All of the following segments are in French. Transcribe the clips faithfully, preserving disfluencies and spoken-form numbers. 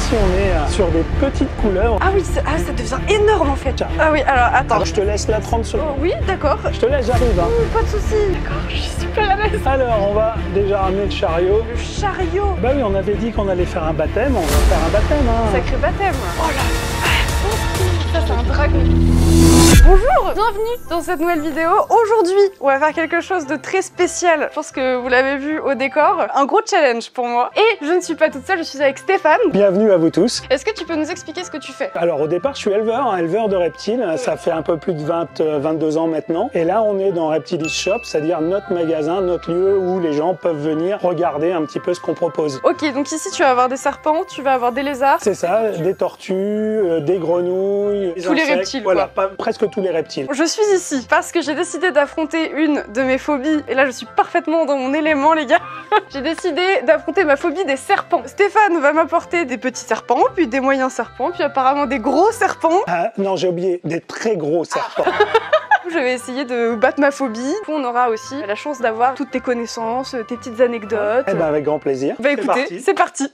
ici on est euh, sur des petites couleuvres. Ah oui, ah, ça devient énorme en fait. Ah oui, alors attends. Alors, je te laisse là trente secondes. Oh, oui, d'accord. Je te laisse, j'arrive. Hein. Oh, pas de soucis. D'accord, je suis super à l'aise. Alors, on va déjà ramener le chariot. Le chariot. Bah oui, on avait dit qu'on allait faire un baptême. On va faire un baptême. Hein. Sacré baptême. Oh là. Ça, c'est un dragon. Bonjour, bienvenue dans cette nouvelle vidéo. Aujourd'hui, on va faire quelque chose de très spécial. Je pense que vous l'avez vu au décor. Un gros challenge pour moi. Et je ne suis pas toute seule, je suis avec Stéphane. Bienvenue à vous tous. Est-ce que tu peux nous expliquer ce que tu fais? Alors au départ, je suis éleveur, un éleveur de reptiles. Ça fait un peu plus de vingt, vingt-deux ans maintenant. Et là, on est dans Reptilis Shop, c'est-à-dire notre magasin, notre lieu où les gens peuvent venir regarder un petit peu ce qu'on propose. Ok, donc ici, tu vas avoir des serpents, tu vas avoir des lézards. C'est ça, des tortues, euh, des grenouilles, des tous les insectes, reptiles. Voilà, quoi. pas, presque tous les reptiles. Je suis ici parce que j'ai décidé d'affronter une de mes phobies. Et là, je suis parfaitement dans mon élément, les gars. J'ai décidé d'affronter ma phobie des serpents. Stéphane va m'apporter des petits serpents, puis des moyens serpents, puis apparemment des gros serpents. Ah, non, j'ai oublié, des très gros serpents. Je vais essayer de battre ma phobie. On aura aussi la chance d'avoir toutes tes connaissances, tes petites anecdotes. Eh ben, avec grand plaisir. Bah écoutez, c'est parti.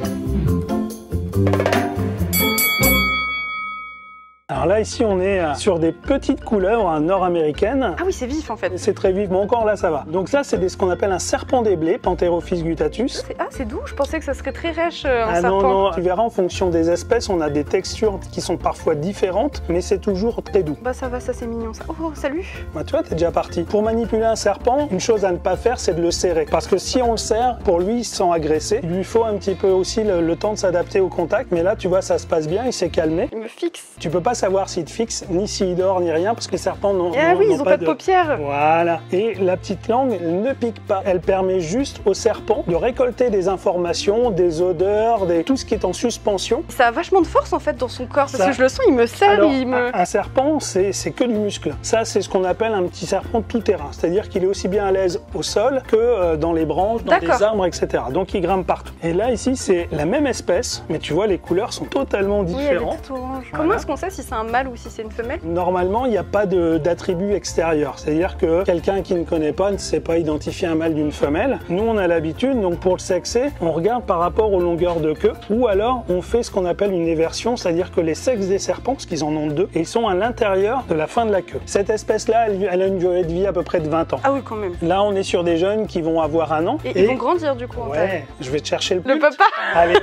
Alors là, ici, on est sur des petites couleuvres nord-américaines. Ah oui, c'est vif en fait. C'est très vif, mais encore là, ça va. Donc ça, c'est ce qu'on appelle un serpent des blés, Pantherophis guttatus. Ah, c'est doux. Je pensais que ça serait très rêche, euh, un ah serpent. non, non, tu verras, en fonction des espèces, on a des textures qui sont parfois différentes, mais c'est toujours très doux. Bah ça va, ça c'est mignon ça. Oh, salut. Bah tu vois, t'es déjà parti. Pour manipuler un serpent, une chose à ne pas faire, c'est de le serrer. Parce que si on le serre, pour lui, il se sent agressé. Il lui faut un petit peu aussi le, le temps de s'adapter au contact. Mais là, tu vois, ça se passe bien, il s'est calmé. Il me fixe. Tu peux pas savoir s'il te fixe, ni s'il dort, ni rien, parce que les serpents n'ont Ah oui, ils ont pas de paupières. Voilà. Et la petite langue ne pique pas. Elle permet juste au serpent de récolter des informations, des odeurs, des... tout ce qui est en suspension. Ça a vachement de force en fait dans son corps, parce ça... que je le sens, il me serre, Alors, il me... un serpent, c'est que du muscle. Ça, c'est ce qu'on appelle un petit serpent tout-terrain. C'est-à-dire qu'il est aussi bien à l'aise au sol que euh, dans les branches, dans les arbres, et cetera. Donc il grimpe partout. Et là, ici, c'est la même espèce, mais tu vois, les couleurs sont totalement différentes. Oui, voilà. Comment est-ce qu'on sait si c'est un mâle ou si c'est une femelle? Normalement, il n'y a pas d'attribut extérieur. C'est-à-dire que quelqu'un qui ne connaît pas ne sait pas identifier un mâle d'une femelle. Nous, on a l'habitude, donc pour le sexer, on regarde par rapport aux longueurs de queue, ou alors on fait ce qu'on appelle une éversion, c'est-à-dire que les sexes des serpents, parce qu'ils en ont deux, et ils sont à l'intérieur de la fin de la queue. Cette espèce-là, elle, elle a une durée de vie à peu près de vingt ans. Ah oui, quand même. Là, on est sur des jeunes qui vont avoir un an. Et, et... ils vont grandir du coup. Ouais, je vais te chercher le Le papa. Allez.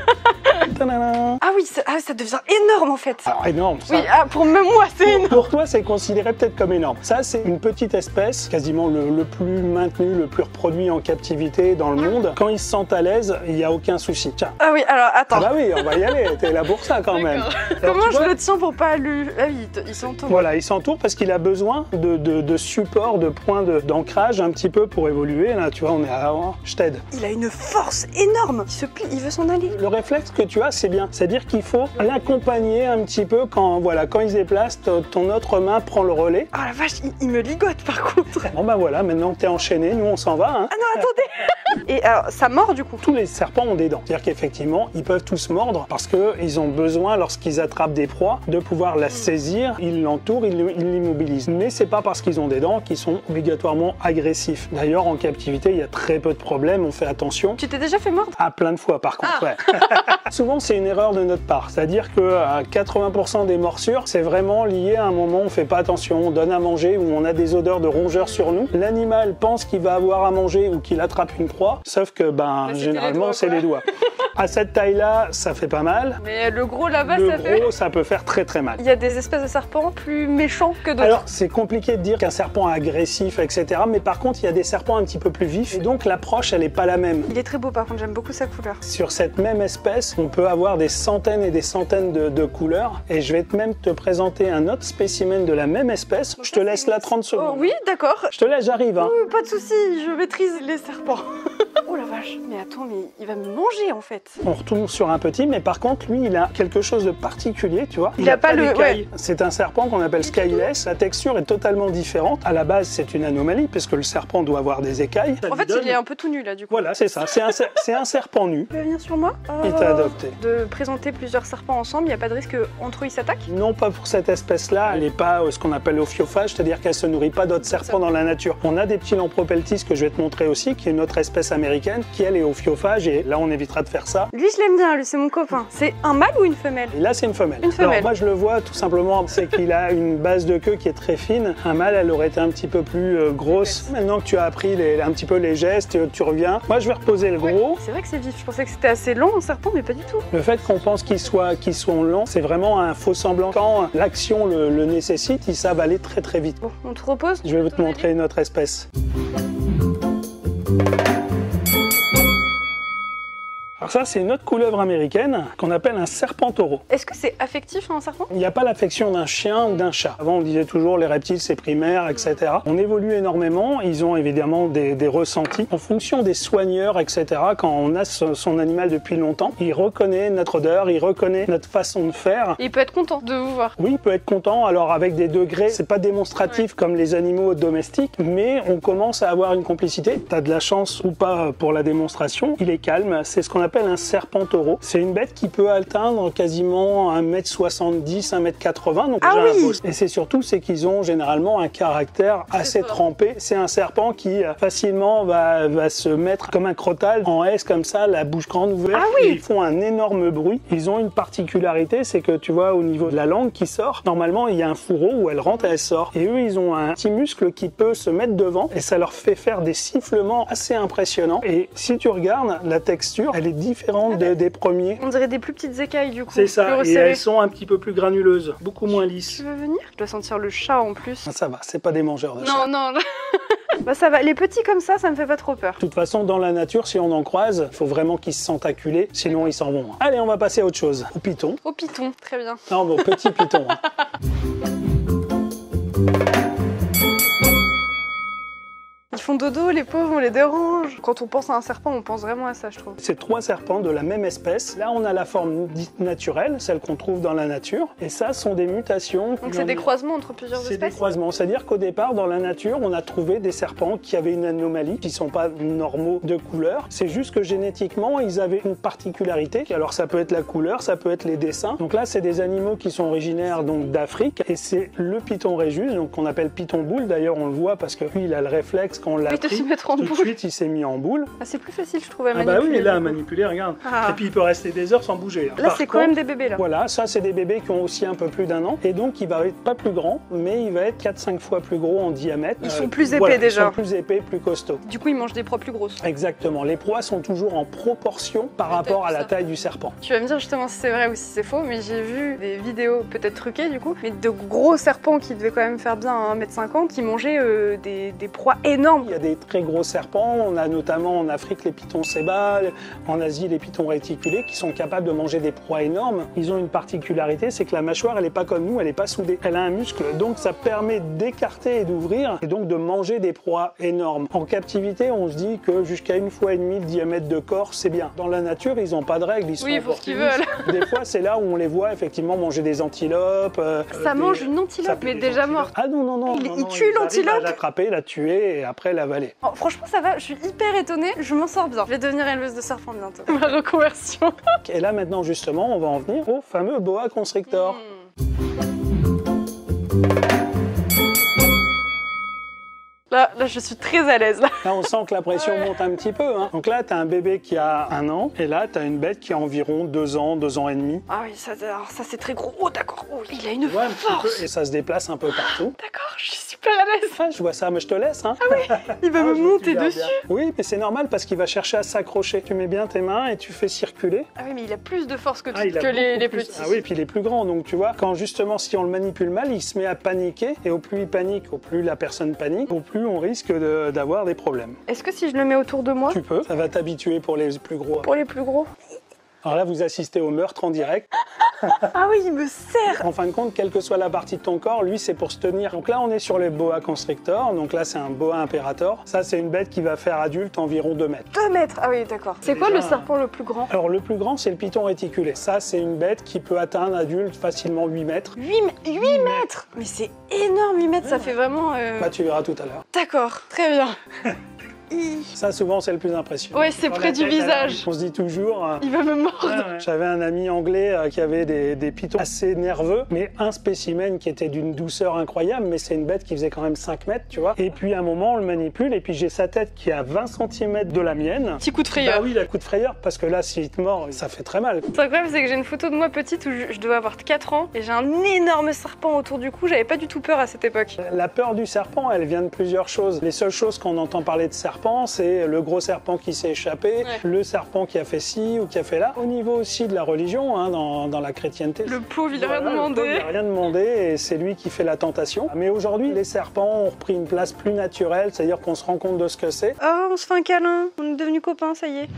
Ah oui, ça, ah, ça devient énorme en fait. Alors énorme. Ça. Oui, ah, pour même moi, c'est énorme. Pour toi, c'est considéré peut-être comme énorme. Ça, c'est une petite espèce, quasiment le, le plus maintenu, le plus reproduit en captivité dans le monde. Quand ils se sentent à l'aise, il n'y a aucun souci. Tiens. Ah oui, alors attends. Ah bah oui, on va y aller. T'es là pour ça quand même. Alors, comment je vois, le tiens pour pas lui... Ah oui, il s'entoure. Voilà, il s'entoure parce qu'il a besoin de, de, de support, de points d'ancrage un petit peu pour évoluer. Là, tu vois, on est à... Je t'aide. Il a une force énorme. Il se plie, il veut s'en aller. Le réflexe que tu as, c'est bien. C'est-à-dire qu'il faut l'accompagner un petit peu quand, voilà, quand il se déplace, ton autre main prend le relais. Ah la vache, il, il me ligote par contre. Bon bah voilà, maintenant que t'es enchaîné, nous on s'en va. Hein. Ah non, attendez. Et alors, ça mord du coup? Tous les serpents ont des dents. C'est-à-dire qu'effectivement, ils peuvent tous mordre parce qu'ils ont besoin, lorsqu'ils attrapent des proies, de pouvoir la saisir. Ils l'entourent, ils l'immobilisent. Mais c'est pas parce qu'ils ont des dents qu'ils sont obligatoirement agressifs. D'ailleurs, en captivité, il y a très peu de problèmes, on fait attention. Tu t'es déjà fait mordre? Ah, plein de fois par contre, ah. ouais. Souvent, c'est une erreur de notre part. C'est-à-dire que à quatre-vingts pour cent des morsures, c'est vraiment lié à un moment où on fait pas attention, on donne à manger, où on a des odeurs de rongeurs sur nous. L'animal pense qu'il va avoir à manger ou qu'il attrape une proie, sauf que ben généralement c'est les doigts. À cette taille-là, ça fait pas mal. Mais le gros là-bas, ça fait... Le gros, ça peut faire très très mal. Il y a des espèces de serpents plus méchants que d'autres. Alors, c'est compliqué de dire qu'un serpent est agressif, et cetera. Mais par contre, il y a des serpents un petit peu plus vifs. Et donc, l'approche, elle n'est pas la même. Il est très beau, par contre, j'aime beaucoup sa couleur. Sur cette même espèce, on peut avoir des centaines et des centaines de, de couleurs. Et je vais même te présenter un autre spécimen de la même espèce. Je te laisse là trente secondes. Oh, oui, d'accord. Je te laisse, j'arrive. Hein. Oh, pas de souci, je maîtrise les serpents. Oh la vache, mais attends, mais il va me manger en fait. On retourne sur un petit, mais par contre, lui, il a quelque chose de particulier, tu vois. Il, il a, a pas, pas le... Ouais. C'est un serpent qu'on appelle skyless. La texture est totalement différente. À la base, c'est une anomalie, parce que le serpent doit avoir des écailles. En fait, donne... il est un peu tout nu, là, du coup. Voilà, c'est ça. C'est un, un serpent nu. Tu veux venir sur moi? Il t'a adopté. De présenter affronter plusieurs serpents ensemble, il n'y a pas de risque qu'entre eux ils s'attaquent? Non, pas pour cette espèce-là. Elle n'est pas euh, ce qu'on appelle ophiophage, c'est-à-dire qu'elle se nourrit pas d'autres serpents dans la nature. On a des petits Lampropeltis que je vais te montrer aussi, qui est une autre espèce américaine, qui elle est ophiophage, et là on évitera de faire ça. Lui, je l'aime bien, lui, c'est mon copain. C'est un mâle ou une femelle? Et là c'est une femelle. Une femelle. Alors moi je le vois tout simplement, c'est qu'il a une base de queue qui est très fine. Un mâle, elle aurait été un petit peu plus euh, grosse. Maintenant que tu as appris les, un petit peu les gestes, tu reviens. Moi je vais reposer le gros. Ouais, c'est vrai que c'est vif. Je pensais que c'était assez long un serpent, mais pas du tout. Le fait qu'on pense qu'ils soient, qu'ils sont lents, c'est vraiment un faux semblant. Quand l'action le, le nécessite, ils savent aller très très vite. Bon, on te repose. Je vais te montrer une autre espèce. Alors ça, c'est une autre couleuvre américaine qu'on appelle un serpent taureau. Est-ce que c'est affectif un serpent? Il n'y a pas l'affection d'un chien ou d'un chat. Avant, on disait toujours les reptiles, c'est primaire, et cetera. On évolue énormément. Ils ont évidemment des, des ressentis. En fonction des soigneurs, et cetera, quand on a son animal depuis longtemps, il reconnaît notre odeur, il reconnaît notre façon de faire. Il peut être content de vous voir. Oui, il peut être content. Alors avec des degrés, c'est pas démonstratif ouais. comme les animaux domestiques, mais on commence à avoir une complicité. T'as de la chance ou pas pour la démonstration. Il est calme. C'est ce qu'on appelle un serpent taureau. C'est une bête qui peut atteindre quasiment un mètre soixante-dix, un mètre quatre-vingts. Donc ah déjà oui. un beau... Et c'est surtout c'est qu'ils ont généralement un caractère assez trempé. C'est un serpent qui facilement va, va se mettre comme un crotale en S comme ça, la bouche grande ouverte. Ah oui. Et ils font un énorme bruit. Ils ont une particularité, c'est que tu vois au niveau de la langue qui sort, normalement il y a un fourreau où elle rentre et elle sort. Et eux ils ont un petit muscle qui peut se mettre devant et ça leur fait faire des sifflements assez impressionnants. Et si tu regardes la texture, elle est différente de, des premiers. On dirait des plus petites écailles du coup. C'est ça, et elles sont un petit peu plus granuleuses, beaucoup moins lisses. Tu veux venir? Je dois sentir le chat en plus. Ah, ça va, c'est pas des mangeurs de non, chat. Non, non. Bah ça va, les petits comme ça, ça me fait pas trop peur. De toute façon, dans la nature, si on en croise, il faut vraiment qu'ils se sentent acculés, sinon ils s'en vont. Allez, on va passer à autre chose. Au python. Au python, très bien. Non, bon, petit python. Hein. Ils font dodo, les pauvres, on les dérange. Quand on pense à un serpent, on pense vraiment à ça, je trouve. C'est trois serpents de la même espèce. Là, on a la forme dite naturelle, celle qu'on trouve dans la nature. Et ça, sont des mutations. Donc c'est des croisements entre plusieurs espèces? C'est des croisements. C'est-à-dire qu'au départ, dans la nature, on a trouvé des serpents qui avaient une anomalie, qui ne sont pas normaux de couleur. C'est juste que génétiquement, ils avaient une particularité. Alors ça peut être la couleur, ça peut être les dessins. Donc là, c'est des animaux qui sont originaires donc d'Afrique. Et c'est le python rhésus, donc qu'on appelle python boule. D'ailleurs, on le voit parce que lui, il a le réflexe quand on l'a pris. Se mettre en tout boule. de suite, il s'est mis en boule. Ah, c'est plus facile, je trouve, à ah manipuler. Ah bah oui, là, à manipuler, regarde. Ah. Et puis, il peut rester des heures sans bouger. Là, c'est quand même des bébés, là. Voilà, ça, c'est des bébés qui ont aussi un peu plus d'un an. Et donc, il va être pas plus grand, mais il va être quatre cinq fois plus gros en diamètre. Ils sont euh, plus épais, voilà, déjà. Ils sont plus épais, plus costauds. Du coup, ils mangent des proies plus grosses. Exactement. Les proies sont toujours en proportion par Mais rapport à la ça. taille du serpent. Tu vas me dire justement si c'est vrai ou si c'est faux, mais j'ai vu des vidéos, peut-être truquées du coup, mais de gros serpents qui devaient quand même faire bien un mètre cinquante, qui mangeaient euh, des, des proies énormes. Il y a des très gros serpents. On a notamment en Afrique les pythons séba, en Asie les pythons réticulés, qui sont capables de manger des proies énormes. Ils ont une particularité, c'est que la mâchoire, elle n'est pas comme nous, elle n'est pas soudée. Elle a un muscle, donc ça permet d'écarter et d'ouvrir, et donc de manger des proies énormes. En captivité, on se dit que jusqu'à une fois et demie le diamètre de corps, c'est bien. Dans la nature, ils n'ont pas de règles, ils sont Oui, ils font ce qu'ils veulent. Des fois, c'est là où on les voit effectivement manger des antilopes. Euh, ça des... mange une antilope, mais déjà morte. Ah non, non, non. Il, non, il non, tue l'antilope. À l'attraper, la tuer et après l'avaler. Oh, franchement, ça va, je suis hyper étonnée, je m'en sors bien. Je vais devenir éleveuse de serpents bientôt. Ma reconversion. Et là, maintenant, justement, on va en venir au fameux boa constrictor. Mmh. Là, là, je suis très à l'aise. Là. là, on sent que la pression ouais. monte un petit peu. Hein. Donc là, tu as un bébé qui a un an, et là, tu as une bête qui a environ deux ans, deux ans et demi. Ah oui, ça, alors ça c'est très gros. Oh, d'accord. Oh, il a une ouais, force. Peu, et ça se déplace un peu partout. D'accord, je suis super à l'aise. Ah, je vois ça, mais je te laisse. Hein. Ah oui, il va ah, me monter dessus. Bien. Oui, mais c'est normal parce qu'il va chercher à s'accrocher. Tu mets bien tes mains et tu fais circuler. Ah oui, mais il a plus de force que, ah, que les, les petits. Ah oui, et puis il est plus grand. Donc tu vois, quand justement, si on le manipule mal, il se met à paniquer. Et au plus il panique, au plus la personne panique, au plus on risque de d'avoir des problèmes. Est-ce que si je le mets autour de moi? Tu peux, ça va t'habituer pour les plus gros. Pour les plus gros. Alors là, vous assistez au meurtre en direct. Ah oui, il me serre. En fin de compte, quelle que soit la partie de ton corps, lui, c'est pour se tenir. Donc là, on est sur les boa constrictor. Donc là, c'est un boa imperator. Ça, c'est une bête qui va faire adulte environ deux mètres. deux mètres. Ah oui, d'accord. C'est quoi le serpent le plus grand? Alors, le plus grand, c'est le python réticulé. Ça, c'est une bête qui peut atteindre adulte facilement huit mètres. huit mètres. Mais c'est énorme, huit mètres, ça fait vraiment... Euh... Bah, tu verras tout à l'heure. D'accord, très bien. Ça, souvent, c'est le plus impressionnant. Ouais, c'est près du visage. On se dit toujours... Euh... Il va me mordre. Ouais, ouais. J'avais un ami anglais euh, qui avait des, des pitons assez nerveux, mais un spécimen qui était d'une douceur incroyable, mais c'est une bête qui faisait quand même cinq mètres, tu vois. Et puis, à un moment, on le manipule, et puis j'ai sa tête qui est à vingt centimètres de la mienne. Petit coup de frayeur. Bah oui, le coup de frayeur, parce que là, s'il te mord, ça fait très mal. C'est incroyable, c'est que j'ai une photo de moi petite où je, je devais avoir quatre ans, et j'ai un énorme serpent autour du cou. J'avais pas du tout peur à cette époque. La peur du serpent, elle vient de plusieurs choses. Les seules choses qu'on entend parler de serpent, c'est le gros serpent qui s'est échappé, ouais. le serpent qui a fait ci ou qui a fait là. Au niveau aussi de la religion, hein, dans, dans la chrétienté. Le pauvre, il a voilà, rien demandé. Il n'a rien demandé et c'est lui qui fait la tentation. Mais aujourd'hui, les serpents ont repris une place plus naturelle, c'est-à-dire qu'on se rend compte de ce que c'est. Oh, on se fait un câlin, on est devenus copains, ça y est.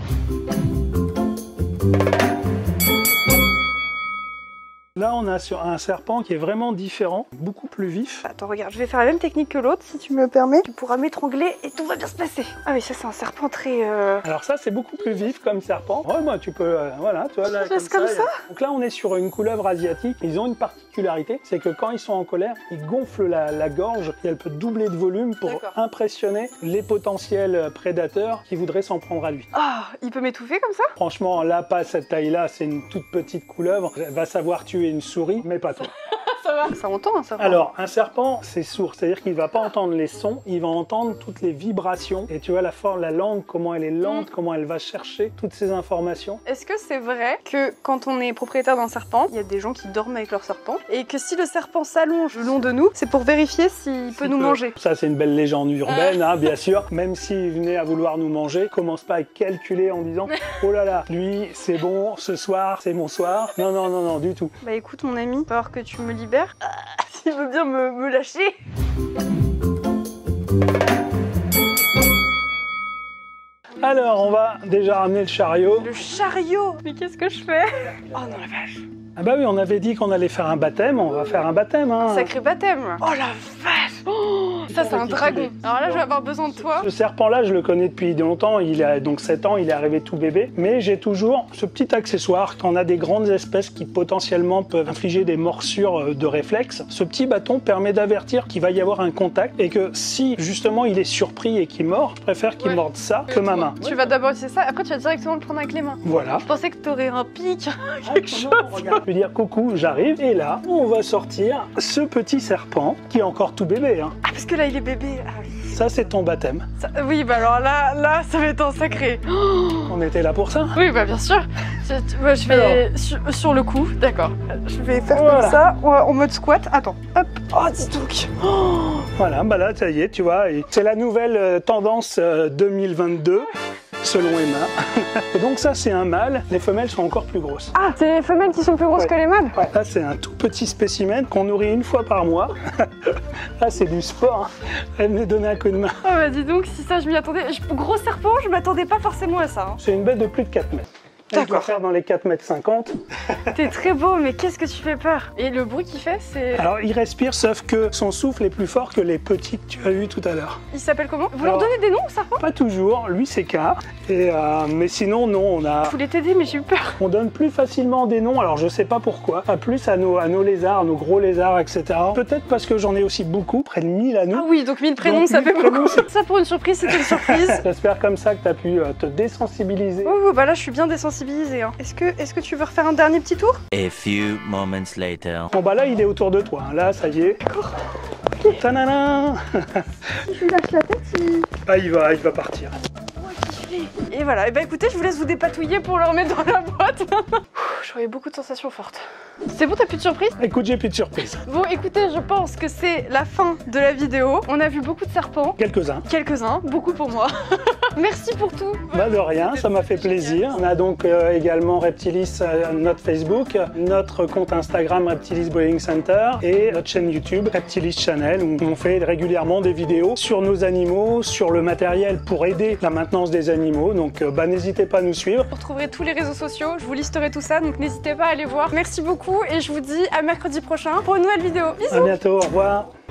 Là, on a sur un serpent qui est vraiment différent, beaucoup plus vif. Attends, regarde, je vais faire la même technique que l'autre, si tu me permets. Tu pourras m'étrangler et tout va bien se passer. Ah oui, ça, c'est un serpent très... Euh... Alors ça, c'est beaucoup plus vif comme serpent. Ouais, moi, tu peux... Euh, voilà, tu vois, là, comme, comme ça. ça a... Donc là, on est sur une couleuvre asiatique. Ils ont une particularité, c'est que quand ils sont en colère, ils gonflent la, la gorge et elle peut doubler de volume pour impressionner les potentiels prédateurs qui voudraient s'en prendre à lui. Ah, oh, il peut m'étouffer comme ça? Franchement, là, pas cette taille-là, c'est une toute petite couleuvre. Elle va savoir tuer une souris, mais pas toi. Ça va. Ça entend un serpent. Alors, un serpent, c'est sourd, c'est-à-dire qu'il va pas entendre les sons, il va entendre toutes les vibrations. Et tu vois la forme, la langue, comment elle est lente, mmh. comment elle va chercher toutes ces informations. Est-ce que c'est vrai que quand on est propriétaire d'un serpent, il y a des gens qui dorment avec leur serpent et que si le serpent s'allonge le long de nous, c'est pour vérifier s'il peut si nous peut. manger? Ça, c'est une belle légende urbaine, hein, bien sûr. Même s'il venait à vouloir nous manger, commence pas à calculer en disant « Oh là là, lui, c'est bon, ce soir, c'est mon soir. » Non, non, non, non, du tout. Bah écoute, mon ami, il va falloir que tu me libères. S'il veut bien me, me lâcher. Alors, on va déjà ramener le chariot. Le chariot? Mais qu'est-ce que je fais? Oh non, la vache. Ah bah oui, on avait dit qu'on allait faire un baptême, on va faire un baptême. Hein. Un sacré baptême. Oh la vache. Oh, ça, c'est un dragon. Alors là, je vais avoir besoin de toi. Ce serpent-là, je le connais depuis longtemps. Il a donc sept ans, il est arrivé tout bébé. Mais j'ai toujours ce petit accessoire. Quand on a des grandes espèces qui potentiellement peuvent infliger des morsures de réflexe, ce petit bâton permet d'avertir qu'il va y avoir un contact et que si justement il est surpris et qu'il mord, je préfère qu'il ouais. morde ça que ma main. Tu vas d'abord essayer ça, après tu vas directement le prendre avec les mains. Voilà. Je pensais que tu aurais un pic, quelque chose. Je vais dire coucou, j'arrive. Et là, on va sortir ce petit serpent qui est encore tout bébé. Hein. Ah, parce que là, il est bébé. Ah, oui. Ça, c'est ton baptême. Ça, oui, bah alors là, là, ça va être un sacré. Oh, on était là pour ça. Oui, bah bien sûr. Je, moi, je vais alors, sur, sur le coup, d'accord. Je vais faire voilà. comme ça, en mode squat. Attends, hop. Oh, dis donc. Oh. Voilà, bah là, ça y est, tu vois. C'est la nouvelle euh, tendance euh, deux mille vingt-deux. Selon Emma. Et donc ça, c'est un mâle. Les femelles sont encore plus grosses. Ah, c'est les femelles qui sont plus grosses ouais. que les mâles? Ouais. Là, c'est un tout petit spécimen qu'on nourrit une fois par mois. Là, c'est du sport. Hein. Elle me donnait un coup de main. Oh bah dis donc, si ça, je m'y attendais. Gros serpent, je m'attendais pas forcément à ça. Hein. C'est une bête de plus de quatre mètres. Elle doit faire dans les quatre mètres cinquante. T'es très beau, mais qu'est-ce que tu fais peur? Et le bruit qu'il fait, c'est... Alors, il respire, sauf que son souffle est plus fort que les petits que tu as vus tout à l'heure. Il s'appelle comment? Vous Alors, leur donnez des noms, ça? Pas toujours. Lui, c'est K. Et euh, mais sinon, non, on a... Je voulais t'aider, mais j'ai eu peur. On donne plus facilement des noms, alors je sais pas pourquoi. Pas plus à nos, à nos lézards, nos gros lézards, et cetera. Peut-être parce que j'en ai aussi beaucoup, près de mille à nous. Ah oui, donc mille prénoms, donc, ça fait beaucoup. Ça, pour une surprise, c'était une surprise. J'espère comme ça que tu as pu euh, te désensibiliser. Oh, oh, bah là, je suis bien désensibilisée. Hein. Est-ce que Est-ce que tu veux refaire un dernier petit tour? A few moments later. Bon bah là il est autour de toi, là ça y est. D'accord. Okay. Ta-na-na. Je lui lâche la tête. Il... Ah il va, il va partir. Et voilà, et bah écoutez, je vous laisse vous dépatouiller pour le remettre dans la boîte. J'aurais beaucoup de sensations fortes. C'est bon, t'as plus de surprise? Écoute, j'ai plus de surprise. Bon, écoutez, je pense que c'est la fin de la vidéo. On a vu beaucoup de serpents. Quelques-uns. Quelques-uns, beaucoup pour moi. Merci pour tout. Bah de rien, ça m'a fait plaisir. On a donc euh, également Reptilis, euh, notre Facebook, notre compte Instagram Reptilis Breeding Center et notre chaîne YouTube Reptilis Channel où on fait régulièrement des vidéos sur nos animaux, sur le matériel pour aider la maintenance des animaux. Donc euh, bah, n'hésitez pas à nous suivre. Vous retrouverez tous les réseaux sociaux, je vous listerai tout ça, donc n'hésitez pas à aller voir. Merci beaucoup et je vous dis à mercredi prochain pour une nouvelle vidéo. Bisous. À bientôt, au revoir.